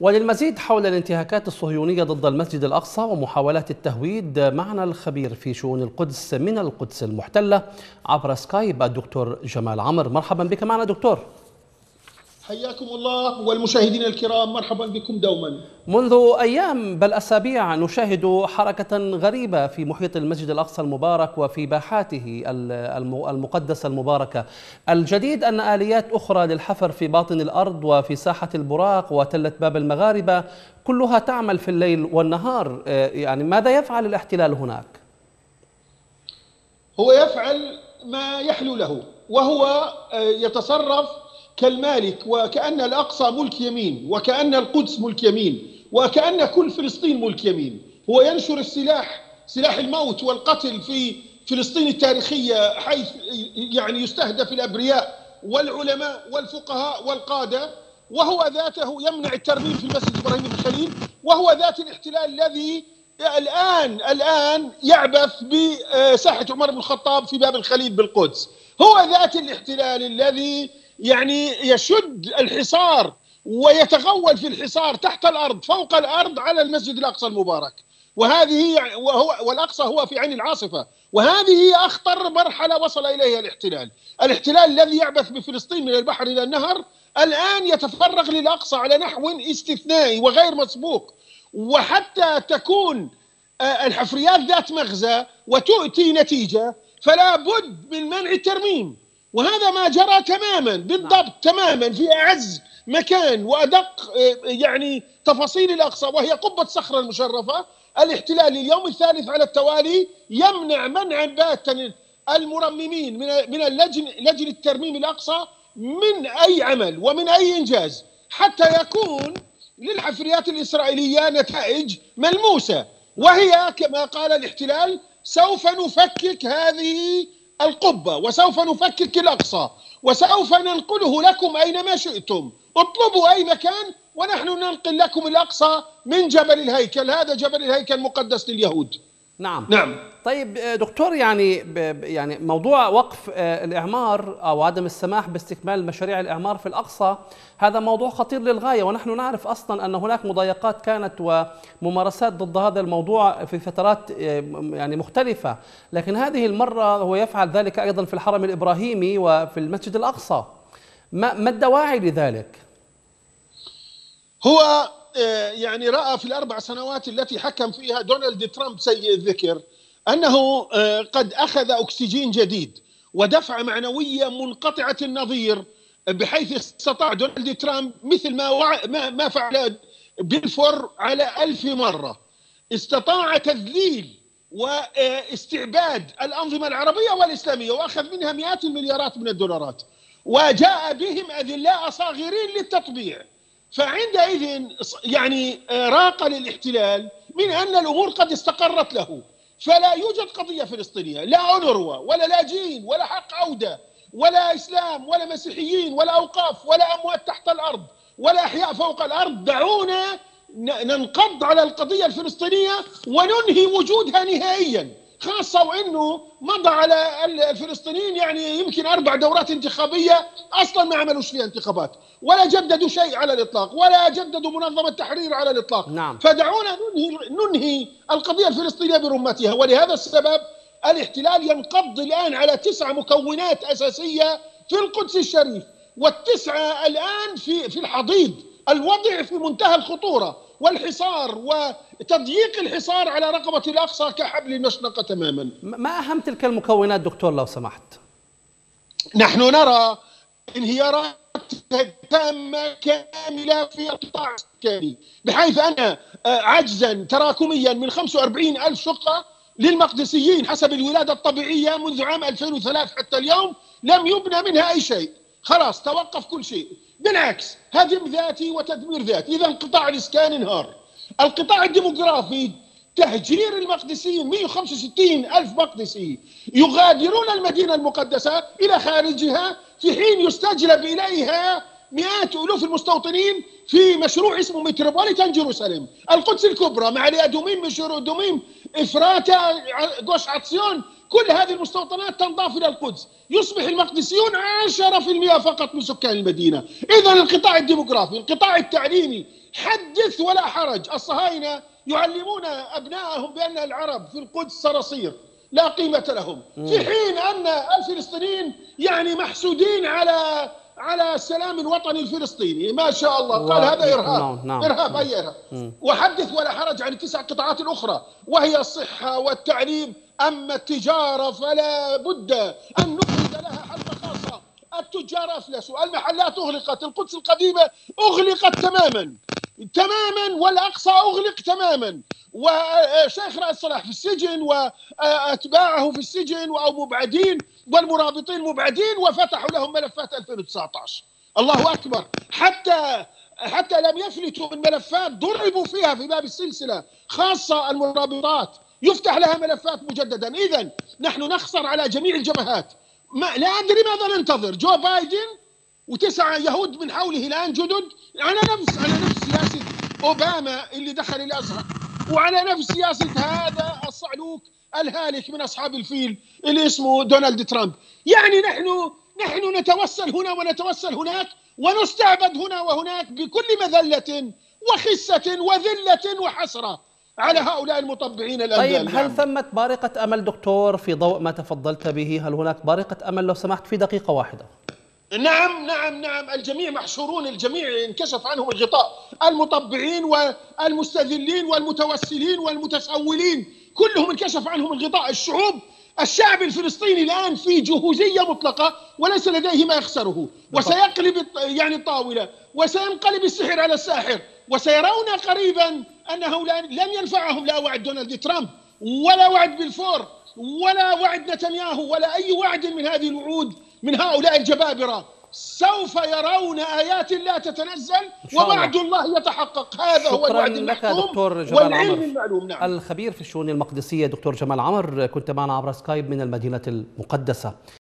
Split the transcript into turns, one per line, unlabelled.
وللمزيد حول الانتهاكات الصهيونية ضد المسجد الأقصى ومحاولات التهويد معنا الخبير في شؤون القدس من القدس المحتلة عبر سكايب الدكتور جمال عمر. مرحبا بك معنا دكتور.
حياكم الله والمشاهدين الكرام، مرحبا بكم دوما.
منذ أيام بل أسابيع نشاهد حركة غريبة في محيط المسجد الأقصى المبارك وفي باحاته المقدسة المباركة. الجديد أن آليات أخرى للحفر في باطن الأرض وفي ساحة البراق وتلة باب المغاربة كلها تعمل في الليل والنهار. يعني ماذا يفعل الاحتلال هناك؟
هو يفعل ما يحلو له، وهو يتصرف كالمالك، وكأن الأقصى ملك يمين، وكأن القدس ملك يمين، وكأن كل فلسطين ملك يمين. هو ينشر سلاح الموت والقتل في فلسطين التاريخية، حيث يعني يستهدف الأبرياء والعلماء والفقهاء والقادة، وهو ذاته يمنع الترميم في المسجد إبراهيم بن خليل، وهو ذات الاحتلال الذي الآن يعبث بساحة عمر بن الخطاب في باب الخليل بالقدس. هو ذات الاحتلال الذي يعني يشد الحصار ويتغول في الحصار تحت الأرض فوق الأرض على المسجد الأقصى المبارك، والأقصى هو في عين العاصفة، وهذه أخطر مرحلة وصل إليها الاحتلال الذي يعبث بفلسطين من البحر إلى النهر، الآن يتفرغ للأقصى على نحو استثنائي وغير مسبوق، وحتى تكون الحفريات ذات مغزى وتؤتي نتيجة فلا بد من منع الترميم. وهذا ما جرى تماما بالضبط تماما في أعز مكان وأدق يعني تفاصيل الأقصى، وهي قبة صخرة المشرفة. الاحتلال اليوم الثالث على التوالي يمنع منعا باتا المرممين من لجنة ترميم الأقصى من أي عمل ومن أي إنجاز، حتى يكون للحفريات الإسرائيلية نتائج ملموسة، وهي كما قال الاحتلال: سوف نفكك هذه القبة، وسوف نفكك الأقصى، وسوف ننقله لكم أينما شئتم، اطلبوا أي مكان ونحن ننقل لكم الأقصى من جبل الهيكل. هذا جبل الهيكل مقدس لليهود.
نعم. طيب دكتور، يعني موضوع وقف الإعمار أو عدم السماح باستكمال مشاريع الإعمار في الأقصى هذا موضوع خطير للغاية، ونحن نعرف أصلا أن هناك مضايقات كانت وممارسات ضد هذا الموضوع في فترات يعني مختلفة، لكن هذه المرة هو يفعل ذلك أيضا في الحرم الإبراهيمي وفي المسجد الأقصى. ما الدواعي لذلك؟
هو يعني رأى في ال4 سنوات التي حكم فيها دونالد ترامب سيء الذكر أنه قد أخذ أكسجين جديد ودفعة معنوية منقطعة النظير، بحيث استطاع دونالد ترامب مثل ما فعل بلفور على 1000 مرة، استطاع تذليل واستعباد الأنظمة العربية والإسلامية، وأخذ منها مئات المليارات من الدولارات، وجاء بهم أذلاء صاغرين للتطبيع. فعندئذ يعني راق للاحتلال من أن الأمور قد استقرت له، فلا يوجد قضية فلسطينية، لا أونروا ولا لاجئين ولا حق عودة ولا إسلام ولا مسيحيين ولا أوقاف ولا أموات تحت الأرض ولا أحياء فوق الأرض. دعونا ننقض على القضية الفلسطينية وننهي وجودها نهائيا، خاصة وأنه مضى على الفلسطينيين يعني يمكن 4 دورات انتخابية أصلا ما عملوش فيها انتخابات، ولا جددوا شيء على الإطلاق، ولا جددوا منظمة تحرير على الإطلاق.
نعم.
فدعونا ننهي القضية الفلسطينية برمتها. ولهذا السبب الاحتلال ينقض الآن على 9 مكونات أساسية في القدس الشريف، وال9 الآن في الحضيض. الوضع في منتهى الخطورة، والحصار وتضييق الحصار على رقبة الأقصى كحبل المشنقة تماما.
ما أهم تلك المكونات دكتور لو سمحت؟
نحن نرى انهيارات تامة كاملة في القطاع السكني، بحيث أن عجزا تراكميا من 45,000 شقة للمقدسيين حسب الولادة الطبيعية منذ عام 2003 حتى اليوم لم يبنى منها أي شيء، خلاص توقف كل شيء، بالعكس هدم ذاتي وتدمير ذاتي. إذا قطاع الإسكان انهار. القطاع الديموغرافي تهجير المقدسيين، 165,000 مقدسي يغادرون المدينة المقدسة إلى خارجها، في حين يستجلب إليها مئات ألوف المستوطنين في مشروع اسمه متروبوليتان جيروسالم، القدس الكبرى، مع الأدوميم، مشروع أدوميم، إفراتا، جوش عطسيون، كل هذه المستوطنات تنضاف إلى القدس، يصبح المقدسيون 10% فقط من سكان المدينة. إذا القطاع الديموغرافي، القطاع التعليمي، حدث ولا حرج. الصهاينة يعلمون أبنائهم بأن العرب في القدس صراصير لا قيمة لهم، في حين أن الفلسطينيين يعني محسودين على السلام الوطني الفلسطيني. ما شاء الله، قال هذا إرهاب.
نعم.
إرهاب أي إرهاب؟ وحدث ولا حرج عن ال9 قطاعات الأخرى، وهي الصحة والتعليم. أما التجارة فلا بد أن نفرد لها حلقة خاصة. التجار أفلسوا، المحلات أغلقت، القدس القديمة أغلقت تماما، والأقصى أغلق تماما، وشيخ رائد صلاح في السجن وأتباعه في السجن أو مبعدين، والمرابطين مبعدين، وفتحوا لهم ملفات 2019. الله أكبر، حتى لم يفلتوا من ملفات ضربوا فيها في باب السلسلة، خاصة المرابطات يفتح لها ملفات مجددا. إذن نحن نخسر على جميع الجبهات. لا أدري ماذا ننتظر. جو بايدن و9 يهود من حوله الآن جدد على نفس سياسة أوباما اللي دخل الأزهر، وعلى نفس سياسة هذا الصعلوك الهالك من أصحاب الفيل اللي اسمه دونالد ترامب. يعني نحن نتوسل هنا ونتوسل هناك، ونستعبد هنا وهناك بكل مذلة وخسة وذلة وحسرة على هؤلاء المطبعين الأنذال.
طيب، هل ثمة بارقة أمل دكتور في ضوء ما تفضلت به؟ هل هناك بارقة أمل لو سمحت في دقيقة واحدة؟
نعم، الجميع محشورون، الجميع انكشف عنهم الغطاء، المطبعين والمستذلين والمتوسلين والمتسولين كلهم انكشف عنهم الغطاء. الشعب الفلسطيني الآن في جهوزية مطلقة وليس لديه ما يخسره، وسيقلب يعني الطاولة، وسينقلب السحر على الساحر، وسيرون قريبا أنه لن ينفعهم لا وعد دونالد ترامب ولا وعد بلفور ولا وعد نتنياهو ولا أي وعد من هذه الوعود من هؤلاء الجبابرة. سوف يرون آيات الله تتنزل ووعد الله يتحقق. هذا هو الوعد المحتوم والعلم المعلوم. نعم.
الخبير في الشؤون المقدسية دكتور جمال عمر، كنت معنا عبر سكايب من المدينة المقدسة.